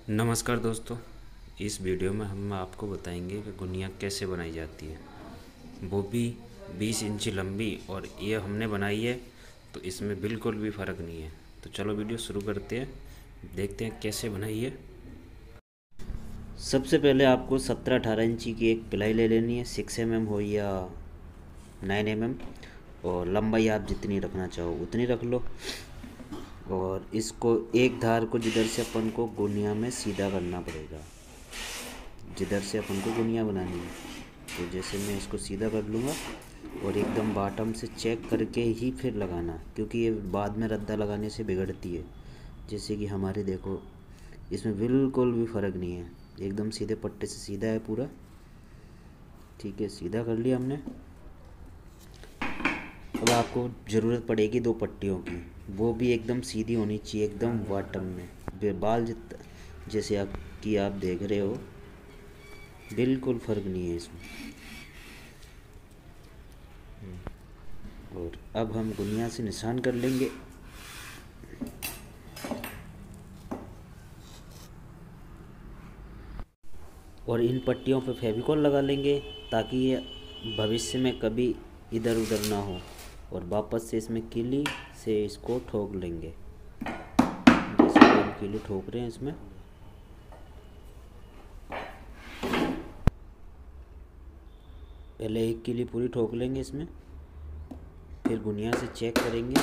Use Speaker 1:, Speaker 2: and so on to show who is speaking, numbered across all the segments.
Speaker 1: नमस्कार दोस्तों। इस वीडियो में हम आपको बताएंगे कि गुनिया कैसे बनाई जाती है। वो भी 20 इंच लंबी, और ये हमने बनाई है तो इसमें बिल्कुल भी फ़र्क नहीं है। तो चलो वीडियो शुरू करते हैं, देखते हैं कैसे बनाई है। सबसे पहले आपको 17-18 इंची की एक प्लाई ले लेनी है, 6 mm हो या 9 mm, और लंबाई आप जितनी रखना चाहो उतनी रख लो। और इसको एक धार को जिधर से अपन को गुनिया में सीधा करना पड़ेगा, जिधर से अपन को गुनिया बनानी है। तो जैसे मैं इसको सीधा कर लूँगा और एकदम बॉटम से चेक करके ही फिर लगाना, क्योंकि ये बाद में रद्दा लगाने से बिगड़ती है। जैसे कि हमारे देखो, इसमें बिल्कुल भी फ़र्क नहीं है, एकदम सीधे पट्टे से सीधा है पूरा। ठीक है, सीधा कर लिया हमने। अब आपको ज़रूरत पड़ेगी 2 पट्टियों की, वो भी एकदम सीधी होनी चाहिए, एकदम बॉटम में। बाल जैसे आप देख रहे हो, बिल्कुल फ़र्क नहीं है इसमें। और अब हम गुनिया से निशान कर लेंगे। और इन पट्टियों पे फेविकॉल लगा लेंगे, ताकि ये भविष्य में कभी इधर उधर ना हो। और वापस से इसमें किली से इसको ठोक लेंगे, जैसे कि हम किली ठोक रहे हैं इसमें। पहले एक किली पूरी ठोक लेंगे इसमें, फिर गुनिया से चेक करेंगे,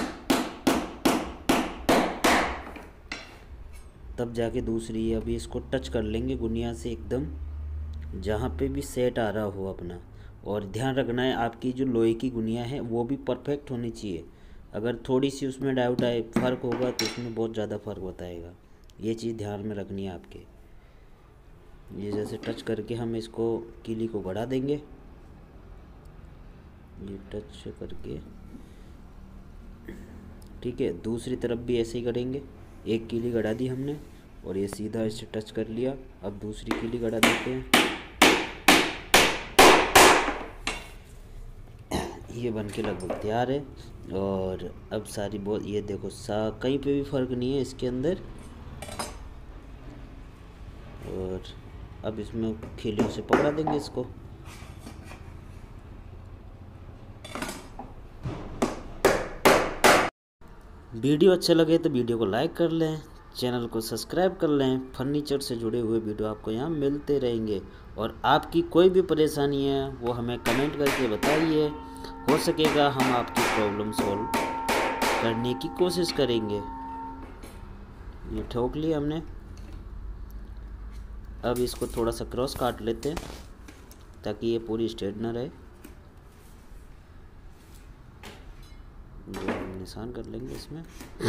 Speaker 1: तब जाके दूसरी। अभी इसको टच कर लेंगे गुनिया से एकदम, जहाँ पे भी सेट आ रहा हो अपना। और ध्यान रखना है, आपकी जो लोहे की गुनिया है वो भी परफेक्ट होनी चाहिए। अगर थोड़ी सी उसमें डाउट आए, फ़र्क होगा, तो उसमें बहुत ज़्यादा फ़र्क बताएगा। ये चीज़ ध्यान में रखनी है आपके। ये जैसे टच करके हम इसको कीली को बढ़ा देंगे, ये टच करके। ठीक है, दूसरी तरफ भी ऐसे ही करेंगे। एक कीली गड़ा दी हमने और ये सीधा इससे टच कर लिया। अब दूसरी कीली गड़ा देते हैं। ये बन के लगभग तैयार है। और अब सारी बहुत, ये देखो कहीं पे भी फ़र्क नहीं है इसके अंदर। और अब इसमें खीलियों से पकड़ा देंगे इसको। वीडियो अच्छा लगे तो वीडियो को लाइक कर लें, चैनल को सब्सक्राइब कर लें। फर्नीचर से जुड़े हुए वीडियो आपको यहाँ मिलते रहेंगे। और आपकी कोई भी परेशानी है वो हमें कमेंट करके बताइए, हो सकेगा हम आपकी प्रॉब्लम सॉल्व करने की कोशिश करेंगे। ये ठोक लिया हमने। अब इसको थोड़ा सा क्रॉस काट लेते हैं, ताकि ये पूरी स्ट्रेट ना रहे। निशान कर लेंगे इसमें।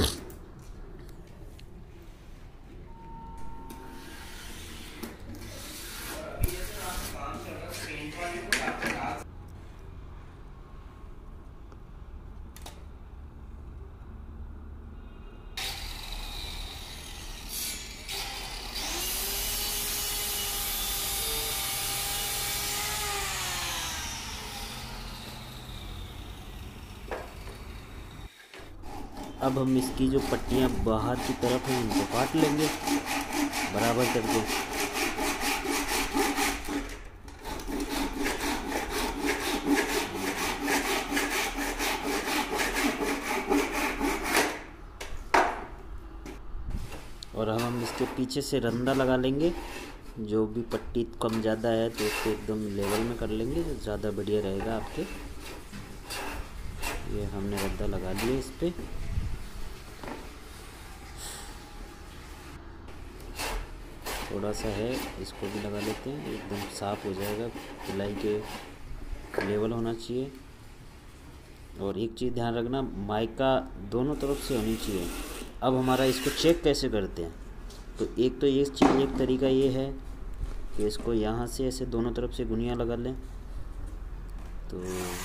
Speaker 1: अब हम इसकी जो पट्टियाँ बाहर की तरफ हैं उनको काट लेंगे बराबर करके। और हम इसके पीछे से रंदा लगा लेंगे। जो भी पट्टी कम ज़्यादा है तो उसको एकदम लेवल में कर लेंगे, ज़्यादा बढ़िया रहेगा आपके। ये हमने रंदा लगा लिया इस पर। थोड़ा सा है, इसको भी लगा लेते हैं, एकदम साफ़ हो जाएगा। सिलाई के लेवल होना चाहिए। और एक चीज़ ध्यान रखना, माइका दोनों तरफ से होनी चाहिए। अब हमारा इसको चेक कैसे करते हैं, तो एक तरीका ये है कि इसको यहाँ से ऐसे दोनों तरफ से गुनिया लगा लें। तो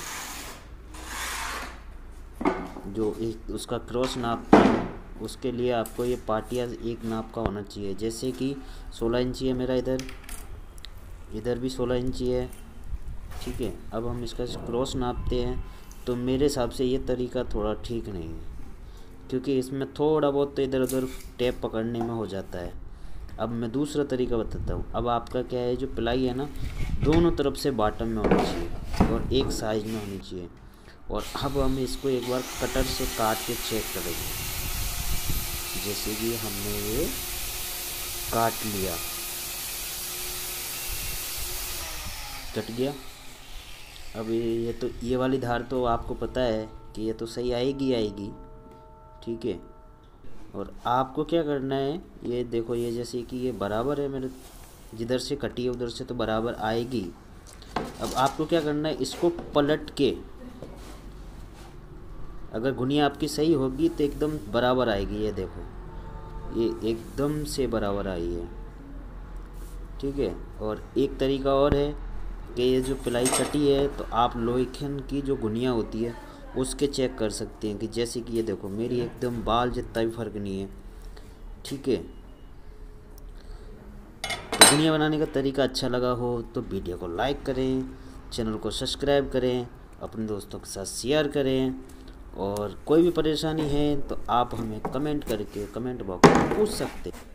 Speaker 1: जो एक उसका क्रॉस नाप है, उसके लिए आपको ये पाटिया एक नाप का होना चाहिए। जैसे कि 16 इंची है मेरा, इधर भी 16 इंची है। ठीक है, अब हम इसका क्रॉस नापते हैं। तो मेरे हिसाब से ये तरीका थोड़ा ठीक नहीं है, क्योंकि इसमें थोड़ा बहुत तो इधर उधर टेप पकड़ने में हो जाता है। अब मैं दूसरा तरीका बताता हूँ। अब आपका क्या है, जो प्लाई है ना, दोनों तरफ से बॉटम में होनी चाहिए और एक साइज में होनी चाहिए। और अब हम इसको एक बार कटर से काट के चेक करेंगे। जैसे कि हमने ये काट लिया, कट गया। अब ये तो ये वाली धार तो आपको पता है कि ये तो सही आएगी, ठीक है। और आपको क्या करना है, ये देखो, ये जैसे कि ये बराबर है, मेरे जिधर से कटी है उधर से तो बराबर आएगी। अब आपको क्या करना है, इसको पलट के, अगर घुनिया आपकी सही होगी तो एकदम बराबर आएगी। ये देखो, ये एकदम से बराबर आई है, ठीक है। और एक तरीका और है कि ये जो प्लाई कटी है तो आप लोईखन की जो घुनिया होती है उसके चेक कर सकते हैं, कि जैसे कि ये देखो मेरी एकदम बाल जितना भी फ़र्क नहीं है, ठीक है। तो घुनिया बनाने का तरीका अच्छा लगा हो तो वीडियो को लाइक करें, चैनल को सब्सक्राइब करें, अपने दोस्तों के साथ शेयर करें। और कोई भी परेशानी है तो आप हमें कमेंट करके कमेंट बॉक्स में पूछ सकते हैं।